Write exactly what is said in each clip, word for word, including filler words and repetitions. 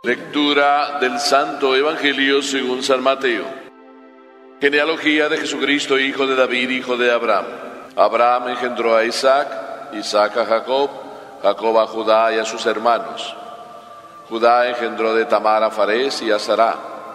Lectura del Santo Evangelio según San Mateo. Genealogía de Jesucristo, hijo de David, hijo de Abraham. Abraham engendró a Isaac, Isaac a Jacob, Jacob a Judá y a sus hermanos. Judá engendró de Tamar a Farés y a Sará.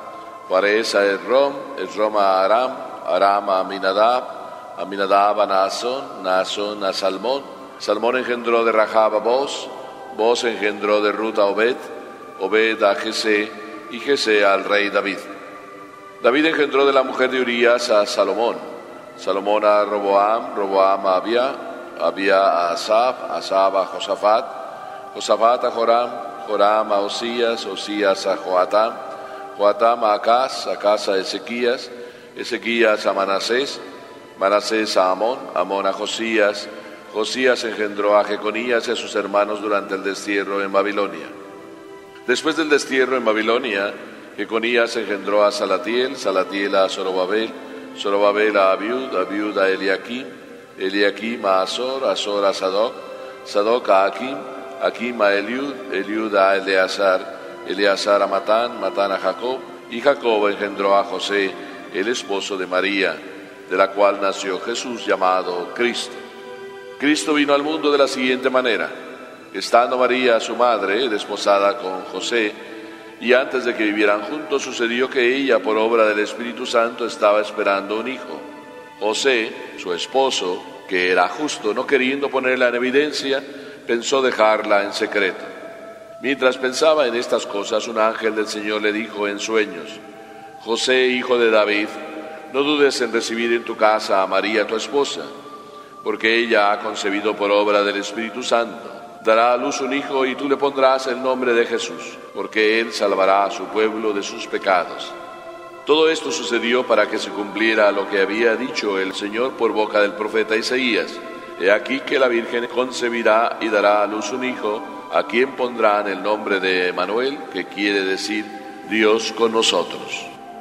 Farés a Esrom, Esrom a Aram, Aram a Aminadab, Aminadab a Naasón, Naasón a Salmón. Salmón engendró de Rahab a Boz, Boz engendró de Ruth a Obed, Obed a Jesé, y Jesé al rey David. David engendró de la mujer de Urías a Salomón, Salomón a Roboam, Roboam a Abia, Abia a Asaf, Asaf a Josafat, Josafat a Joram, Joram a Osías, Osías a Joatam, Joatam a Acaz, Acaz a Ezequías, Ezequías a Manasés, Manasés a Amón, Amón a Josías, Josías engendró a Jeconías y a sus hermanos durante el destierro en Babilonia. Después del destierro en Babilonia, Jeconías engendró a Salatiel, Salatiel a Zorobabel, Zorobabel a Abiud, Abiud a Eliakim, Eliakim a Azor, Azor a Sadoc, Sadoc a Akim, Akim a Eliud, Eliud a Eleazar, Eleazar a Matán, Matán a Jacob, y Jacob engendró a José, el esposo de María, de la cual nació Jesús llamado Cristo. Cristo vino al mundo de la siguiente manera. Estando María, su madre, desposada con José, y antes de que vivieran juntos, sucedió que ella, por obra del Espíritu Santo, estaba esperando un hijo. José, su esposo, que era justo, no queriendo ponerla en evidencia, pensó dejarla en secreto. Mientras pensaba en estas cosas, un ángel del Señor le dijo en sueños: José, hijo de David, no dudes en recibir en tu casa a María, tu esposa, porque ella ha concebido por obra del Espíritu Santo. Dará a luz un hijo y tú le pondrás el nombre de Jesús, porque él salvará a su pueblo de sus pecados. Todo esto sucedió para que se cumpliera lo que había dicho el Señor por boca del profeta Isaías. He aquí que la Virgen concebirá y dará a luz un hijo, a quien pondrán el nombre de Emmanuel, que quiere decir Dios con nosotros.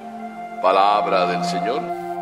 Palabra del Señor.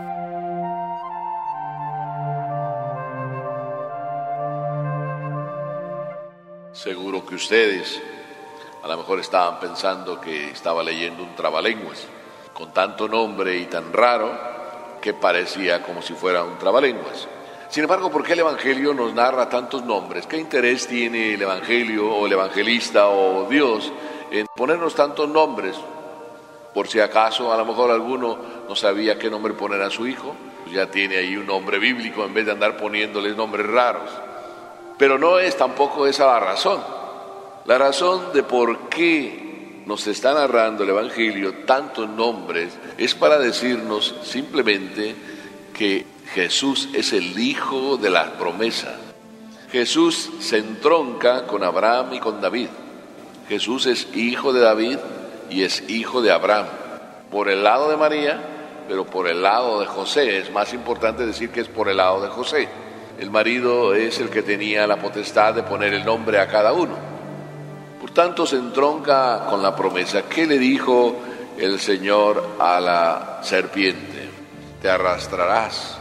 Seguro que ustedes a lo mejor estaban pensando que estaba leyendo un trabalenguas, con tanto nombre y tan raro que parecía como si fuera un trabalenguas. Sin embargo, ¿por qué el Evangelio nos narra tantos nombres? ¿Qué interés tiene el Evangelio o el evangelista o Dios en ponernos tantos nombres? Por si acaso a lo mejor alguno no sabía qué nombre poner a su hijo, pues ya tiene ahí un nombre bíblico en vez de andar poniéndoles nombres raros. Pero no es tampoco esa la razón. La razón de por qué nos está narrando el Evangelio tantos nombres es para decirnos simplemente que Jesús es el hijo de la promesa. Jesús se entronca con Abraham y con David. Jesús es hijo de David y es hijo de Abraham. Por el lado de María, pero por el lado de José. Es más importante decir que es por el lado de José. El marido es el que tenía la potestad de poner el nombre a cada uno. Por tanto, se entronca con la promesa. ¿Qué le dijo el Señor a la serpiente? Te arrastrarás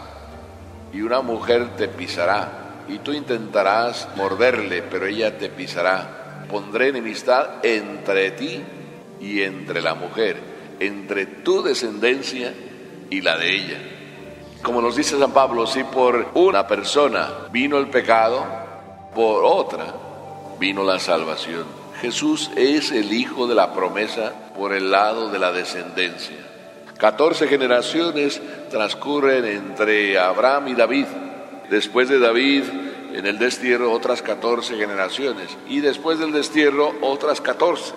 y una mujer te pisará, y tú intentarás morderle, pero ella te pisará. Pondré enemistad entre ti y entre la mujer, entre tu descendencia y la de ella. Como nos dice San Pablo, si por una persona vino el pecado, por otra vino la salvación. Jesús es el hijo de la promesa por el lado de la descendencia. Catorce generaciones transcurren entre Abraham y David. Después de David, en el destierro, otras catorce generaciones. Y después del destierro, otras catorce.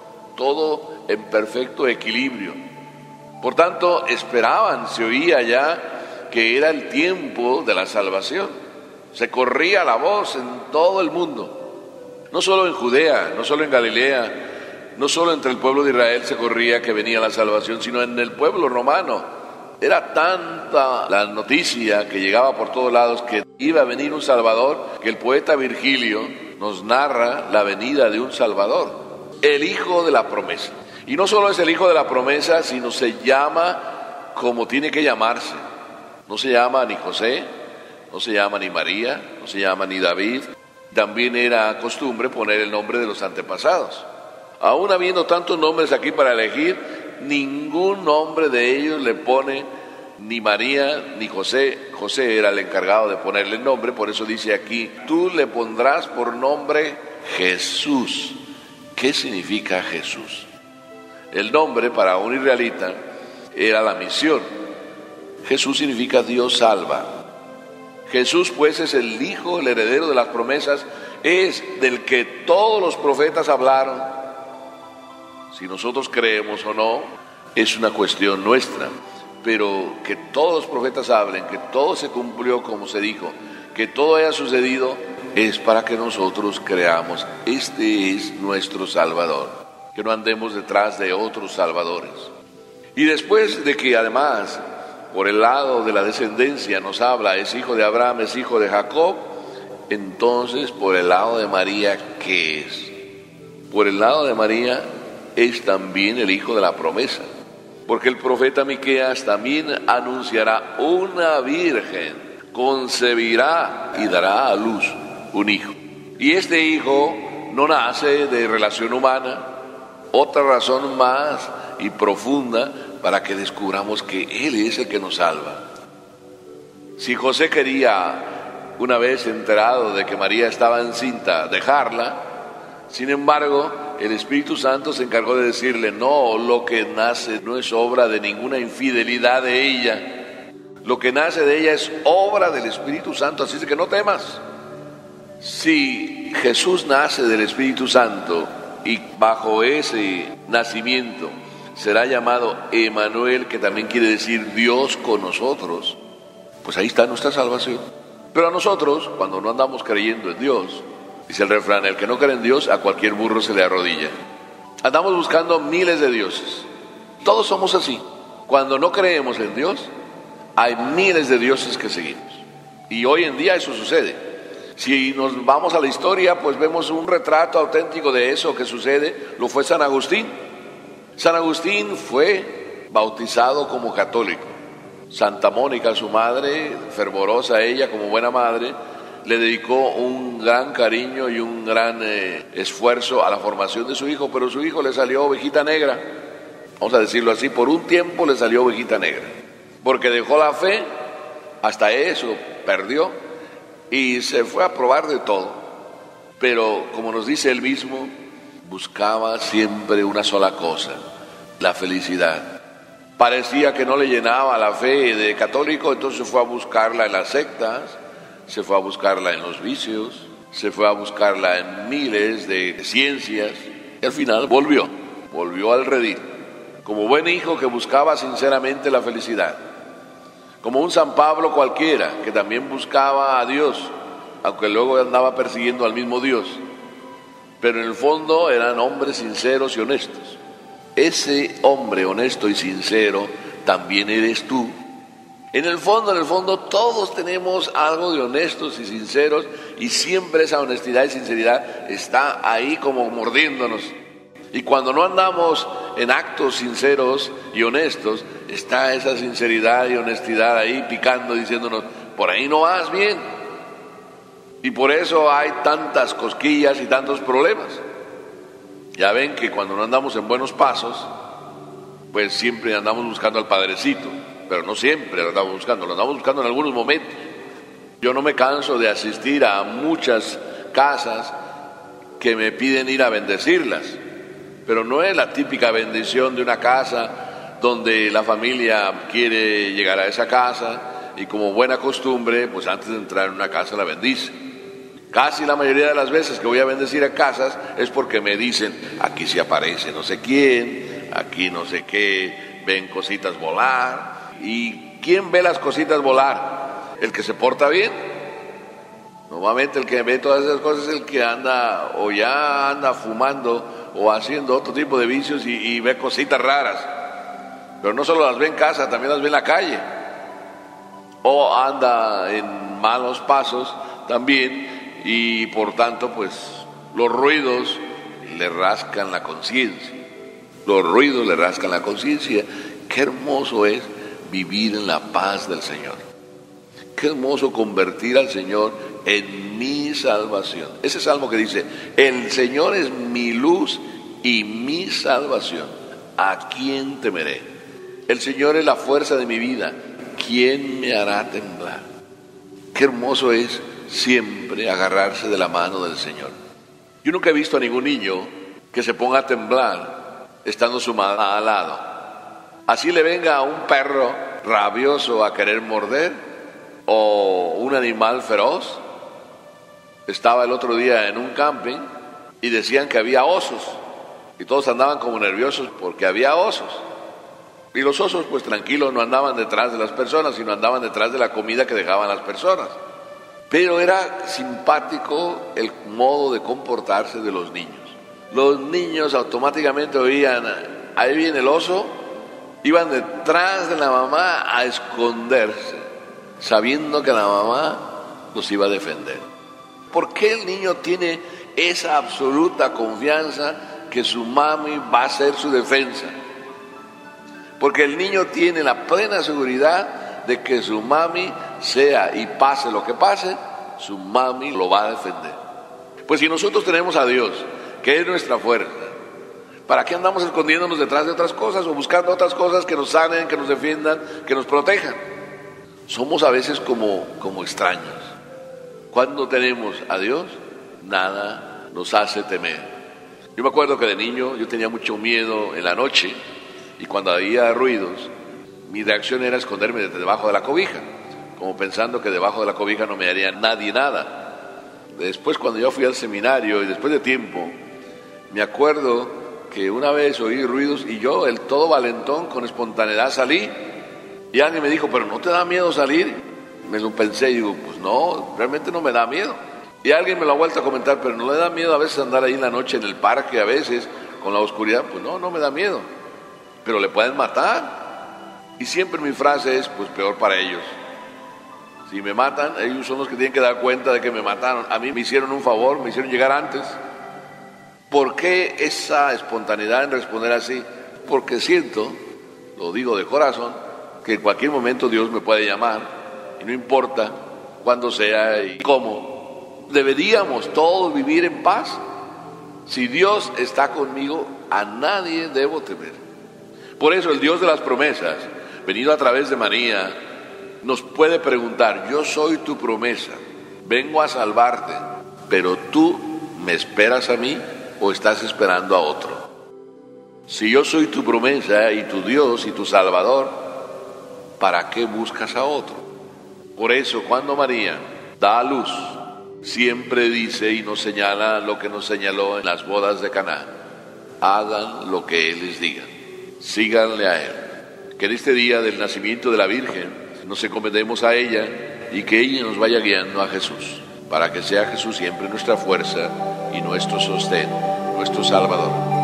Todo en perfecto equilibrio. Por tanto, esperaban, se oía ya que era el tiempo de la salvación. Se corría la voz en todo el mundo, no solo en Judea, no solo en Galilea, no solo entre el pueblo de Israel se corría que venía la salvación, sino en el pueblo romano. Era tanta la noticia que llegaba por todos lados que iba a venir un Salvador, que el poeta Virgilio nos narra la venida de un Salvador, el hijo de la promesa. Y no solo es el hijo de la promesa, sino se llama como tiene que llamarse. No se llama ni José, no se llama ni María, no se llama ni David. También era costumbre poner el nombre de los antepasados. Aún habiendo tantos nombres aquí para elegir, ningún nombre de ellos le pone ni María ni José. José era el encargado de ponerle el nombre, por eso dice aquí, tú le pondrás por nombre Jesús. ¿Qué significa Jesús? El nombre para un israelita era la misión. Jesús significa Dios salva. Jesús pues es el Hijo, el heredero de las promesas, es del que todos los profetas hablaron. Si nosotros creemos o no, es una cuestión nuestra, pero que todos los profetas hablen, que todo se cumplió como se dijo, que todo haya sucedido, es para que nosotros creamos, este es nuestro Salvador, que no andemos detrás de otros salvadores. Y después de que además, por el lado de la descendencia nos habla, es hijo de Abraham, es hijo de Jacob, entonces por el lado de María, ¿qué es? Por el lado de María es también el hijo de la promesa, porque el profeta Miqueas también anunciará, una virgen concebirá y dará a luz un hijo. Y este hijo no nace de relación humana, otra razón más y profunda para que descubramos que Él es el que nos salva. Si José quería, una vez enterado de que María estaba encinta, dejarla, sin embargo, el Espíritu Santo se encargó de decirle, no, lo que nace no es obra de ninguna infidelidad de ella, lo que nace de ella es obra del Espíritu Santo, así que no temas. Si Jesús nace del Espíritu Santo y bajo ese nacimiento será llamado Emanuel, que también quiere decir Dios con nosotros, pues ahí está nuestra salvación. Pero a nosotros, cuando no andamos creyendo en Dios, dice el refrán, el que no cree en Dios, a cualquier burro se le arrodilla. Andamos buscando miles de dioses. Todos somos así. Cuando no creemos en Dios, hay miles de dioses que seguimos. Y hoy en día eso sucede. Si nos vamos a la historia, pues vemos un retrato auténtico de eso que sucede. Lo fue San Agustín. San Agustín fue bautizado como católico. Santa Mónica, su madre, fervorosa ella como buena madre, le dedicó un gran cariño y un gran eh, esfuerzo a la formación de su hijo, pero su hijo le salió ovejita negra, vamos a decirlo así, por un tiempo le salió ovejita negra, porque dejó la fe, hasta eso perdió, y se fue a probar de todo, pero como nos dice él mismo, buscaba siempre una sola cosa, la felicidad. Parecía que no le llenaba la fe de católico, entonces fue a buscarla en las sectas, se fue a buscarla en los vicios, se fue a buscarla en miles de ciencias y al final volvió, volvió al redil, como buen hijo que buscaba sinceramente la felicidad, como un San Pablo cualquiera que también buscaba a Dios, aunque luego andaba persiguiendo al mismo Dios, pero en el fondo eran hombres sinceros y honestos. Ese hombre honesto y sincero también eres tú. En el fondo, en el fondo, todos tenemos algo de honestos y sinceros y siempre esa honestidad y sinceridad está ahí como mordiéndonos. Y cuando no andamos en actos sinceros y honestos, está esa sinceridad y honestidad ahí picando, diciéndonos, por ahí no vas bien. Y por eso hay tantas cosquillas y tantos problemas. Ya ven que cuando no andamos en buenos pasos, pues siempre andamos buscando al Padrecito. Pero no siempre lo andamos buscando, lo andamos buscando en algunos momentos. Yo no me canso de asistir a muchas casas que me piden ir a bendecirlas, pero no es la típica bendición de una casa donde la familia quiere llegar a esa casa y como buena costumbre, pues antes de entrar en una casa la bendice. Casi la mayoría de las veces que voy a bendecir a casas es porque me dicen, aquí se aparece no sé quién, aquí no sé qué, ven cositas volar. ¿Y quién ve las cositas volar? ¿El que se porta bien? Normalmente el que ve todas esas cosas es el que anda o ya anda fumando o haciendo otro tipo de vicios y, y ve cositas raras. Pero no solo las ve en casa, también las ve en la calle. O anda en malos pasos también y por tanto pues los ruidos le rascan la conciencia. Los ruidos le rascan la conciencia. Qué hermoso es vivir en la paz del Señor. Qué hermoso convertir al Señor en mi salvación. Ese salmo que dice, el Señor es mi luz y mi salvación. ¿A quién temeré? El Señor es la fuerza de mi vida. ¿Quién me hará temblar? Qué hermoso es siempre agarrarse de la mano del Señor. Yo nunca he visto a ningún niño que se ponga a temblar estando su mamá al lado. Así le venga a un perro rabioso a querer morder o un animal feroz. Estaba el otro día en un camping y decían que había osos y todos andaban como nerviosos porque había osos. Y los osos pues tranquilos no andaban detrás de las personas, sino andaban detrás de la comida que dejaban las personas. Pero era simpático el modo de comportarse de los niños. Los niños automáticamente oían, ahí viene el oso, iban detrás de la mamá a esconderse, sabiendo que la mamá los iba a defender. ¿Por qué el niño tiene esa absoluta confianza que su mami va a ser su defensa? Porque el niño tiene la plena seguridad de que su mami, sea y pase lo que pase, su mami lo va a defender. Pues si nosotros tenemos a Dios, que es nuestra fuerza, ¿para qué andamos escondiéndonos detrás de otras cosas o buscando otras cosas que nos sanen, que nos defiendan, que nos protejan? Somos a veces como, como extraños. Cuando tenemos a Dios, nada nos hace temer. Yo me acuerdo que de niño yo tenía mucho miedo en la noche. Y cuando había ruidos, mi reacción era esconderme debajo de la cobija, como pensando que debajo de la cobija no me haría nadie nada. Después, cuando yo fui al seminario y después de tiempo, me acuerdo que una vez oí ruidos y yo, el todo valentón, con espontaneidad salí. Y alguien me dijo, ¿pero no te da miedo salir? Me lo pensé y digo, pues no, realmente no me da miedo. Y alguien me lo ha vuelto a comentar, ¿pero no le da miedo a veces andar ahí en la noche en el parque, a veces, con la oscuridad? Pues no, no me da miedo. Pero le pueden matar. Y siempre mi frase es, pues peor para ellos. Si me matan, ellos son los que tienen que dar cuenta de que me mataron. A mí me hicieron un favor, me hicieron llegar antes. ¿Por qué esa espontaneidad en responder así? Porque siento, lo digo de corazón, que en cualquier momento Dios me puede llamar. Y no importa cuándo sea y cómo. Deberíamos todos vivir en paz. Si Dios está conmigo, a nadie debo temer. Por eso el Dios de las promesas, venido a través de María, nos puede preguntar, yo soy tu promesa, vengo a salvarte, pero tú me esperas a mí o estás esperando a otro. Si yo soy tu promesa y tu Dios y tu Salvador, ¿para qué buscas a otro? Por eso cuando María da a luz, siempre dice y nos señala lo que nos señaló en las bodas de Caná: hagan lo que Él les diga. Síganle a Él. Que en este día del nacimiento de la Virgen nos encomendemos a ella y que ella nos vaya guiando a Jesús, para que sea Jesús siempre nuestra fuerza y nuestro sostén, nuestro Salvador.